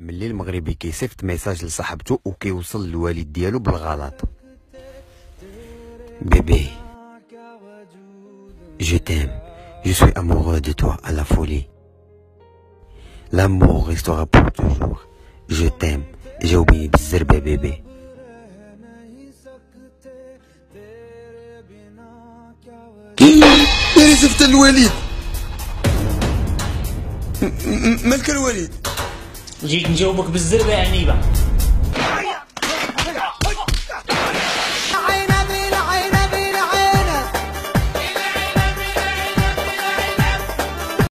ملي المغربي كيصيفط ميساج لصاحبته وكيوصل للوالد ديالو بالغلط. بيبي je t'aime, je suis amoureux de toi à la folie. L'amour restera pour toujours. Je t'aime, j'ai oublié بالزربة بيبي. يا صيفط الوالد. مالك الوالد؟ جيت نجاوبك بالزربة يا عنيبة.